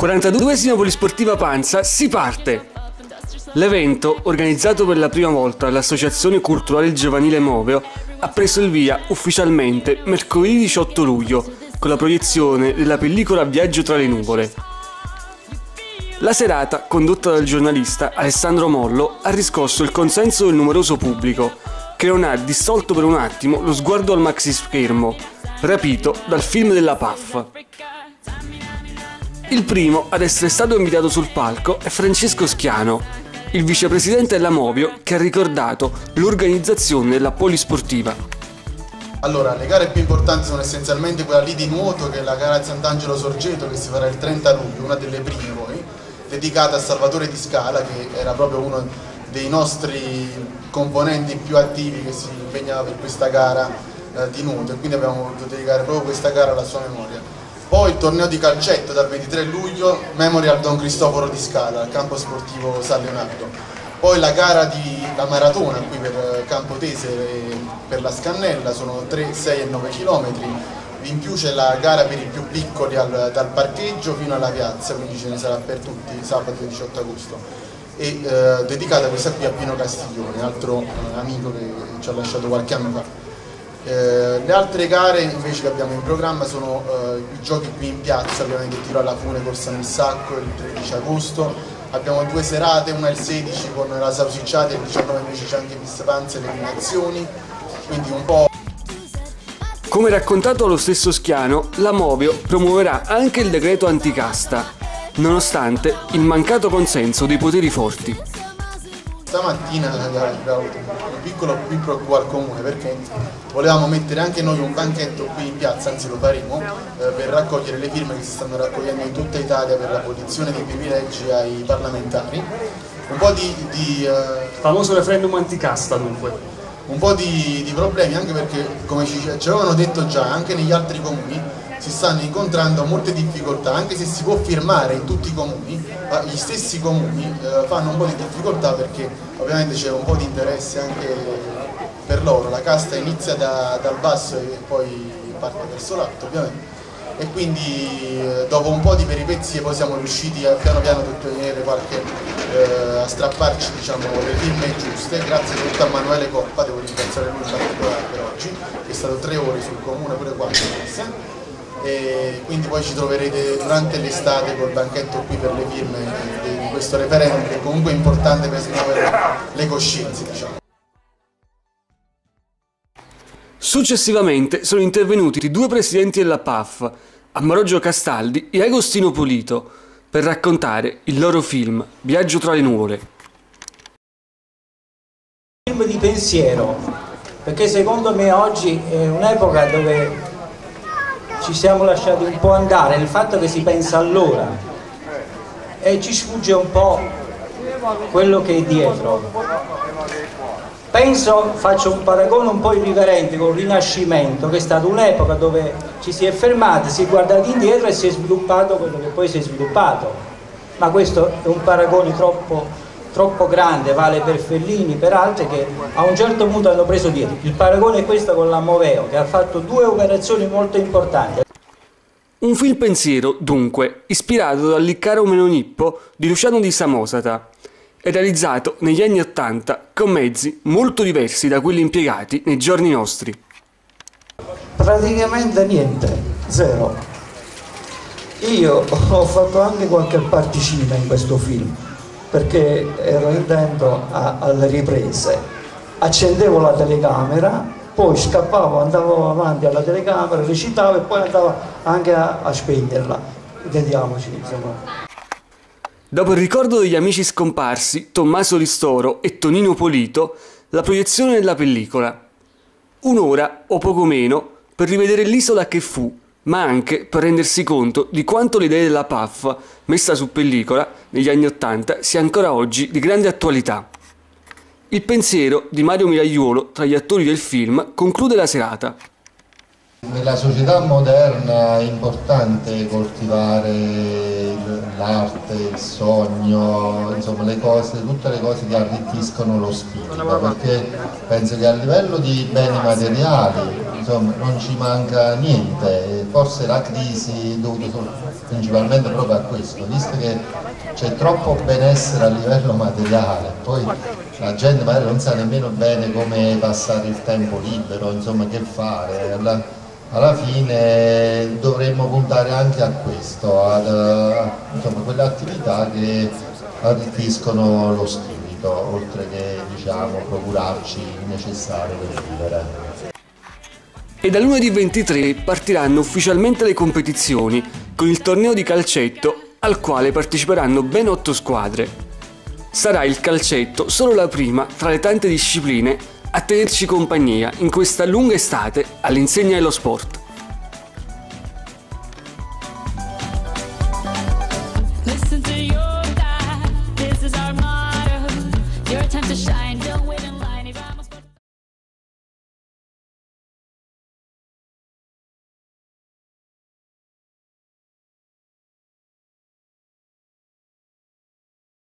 42esima Polisportiva Panza, si parte! L'evento, organizzato per la prima volta dall'Associazione Culturale Giovanile Moveo, ha preso il via ufficialmente mercoledì 18 luglio con la proiezione della pellicola Viaggio tra le nuvole. La serata, condotta dal giornalista Alessandro Mollo, ha riscosso il consenso del numeroso pubblico, che non ha distolto per un attimo lo sguardo al maxischermo, rapito dal film della PAF. Il primo ad essere stato invitato sul palco è Francesco Schiano, il vicepresidente della Moveo, che ha ricordato l'organizzazione della Polisportiva. Allora, le gare più importanti sono essenzialmente quella lì di nuoto, che è la gara di Sant'Angelo Sorgeto, che si farà il 30 luglio, una delle prime poi, dedicata a Salvatore Di Scala, che era proprio uno dei nostri componenti più attivi che si impegnava per questa gara di nuoto, e quindi abbiamo voluto dedicare proprio questa gara alla sua memoria. Poi il torneo di calcetto dal 23 luglio, Memorial Don Cristoforo Di Scala, al campo sportivo San Leonardo. Poi la gara la maratona qui per Campotese e per la Scannella, sono 3, 6 e 9 km. In più c'è la gara per i più piccoli dal parcheggio fino alla piazza, quindi ce ne sarà per tutti sabato 18 agosto. E dedicata questa qui a Pino Castiglione, altro amico che ci ha lasciato qualche anno fa. Le altre gare invece che abbiamo in programma sono i giochi qui in piazza, ovviamente Tiro alla Fune, Corsa nel Sacco il 13 agosto, abbiamo 2 serate, una il 16 con la Sausicciata e il 19 invece c'è anche Miss Panza e le eliminazioni, quindi un po'. Come raccontato allo stesso Schiano, la Moveo promuoverà anche il decreto anticasta, nonostante il mancato consenso dei poteri forti. Stamattina abbiamo avuto un piccolo quiproquo al comune, perché volevamo mettere anche noi un banchetto qui in piazza, anzi lo faremo, per raccogliere le firme che si stanno raccogliendo in tutta Italia per l'abolizione dei privilegi ai parlamentari. Un po' famoso referendum anticasta dunque. Un po' di problemi, anche perché, come ci avevano detto già, anche negli altri comuni si stanno incontrando molte difficoltà, anche se si può firmare in tutti i comuni, gli stessi comuni fanno un po' di difficoltà, perché ovviamente c'è un po' di interesse anche per loro, la casta inizia dal basso e poi parte verso l'alto ovviamente, e quindi dopo un po' di peripezie poi siamo riusciti piano piano a ottenere a strapparci, diciamo, le firme giuste, grazie soprattutto a Manuele Coppa, devo ringraziare lui in particolare per oggi, che è stato 3 ore sul comune, pure 4 forse. E quindi poi ci troverete durante l'estate col banchetto qui per le firme di questo referendum, che comunque è importante per smuovere le coscienze, diciamo. Successivamente sono intervenuti 2 presidenti della PAF, Ambrogio Castaldi e Agostino Polito, per raccontare il loro film Viaggio tra le nuvole. Film di pensiero, perché secondo me oggi è un'epoca dove ci siamo lasciati un po' andare nel fatto che si pensa all'ora e ci sfugge un po' quello che è dietro. Faccio un paragone un po' irriverente con il Rinascimento, che è stata un'epoca dove ci si è fermati, si è guardati indietro e si è sviluppato quello che poi si è sviluppato. Ma questo è un paragone troppo grande, vale per Fellini, per altri che a un certo punto hanno preso dietro. Il paragone è questo con la Moveo, che ha fatto 2 operazioni molto importanti. Un film pensiero, dunque, ispirato dall'Iccaro Menonippo di Luciano di Samosata e realizzato negli anni '80 con mezzi molto diversi da quelli impiegati nei giorni nostri. Praticamente niente, zero. Io ho fatto anche qualche particina in questo film, perché ero intento alle riprese. Accendevo la telecamera, poi scappavo, andavo avanti alla telecamera, recitavo e poi andavo anche a spegnerla. Vediamoci, insomma. Dopo il ricordo degli amici scomparsi, Tommaso Ristoro e Tonino Polito, la proiezione della pellicola. 1 ora o poco meno per rivedere l'isola che fu, ma anche per rendersi conto di quanto l'idea della PAF, messa su pellicola negli anni '80, sia ancora oggi di grande attualità. Il pensiero di Mario Miragliuolo, tra gli attori del film, conclude la serata. Nella società moderna è importante coltivare l'arte, il sogno, insomma tutte le cose che arricchiscono lo spirito, perché penso che a livello di beni materiali, insomma, non ci manca niente, forse la crisi dovuta principalmente proprio a questo, visto che c'è troppo benessere a livello materiale, poi la gente magari non sa nemmeno bene come passare il tempo libero, insomma che fare, alla fine dovremmo puntare anche a questo, insomma, quelle attività che arricchiscono lo spirito, oltre che diciamo procurarci il necessario per vivere. E da lunedì 23 partiranno ufficialmente le competizioni con il torneo di calcetto al quale parteciperanno ben 8 squadre. Sarà il calcetto solo la prima tra le tante discipline a tenerci compagnia in questa lunga estate all'insegna dello sport. Listen to your God, this is our motto. Your time to shine.